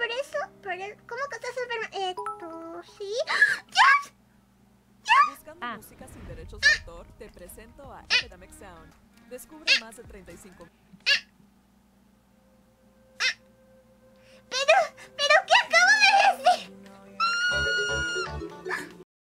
¿Cómo que estás enferma? Sí. Buscando música sin derechos de autor, te presento a Epidemic Sound. Descubre más de 35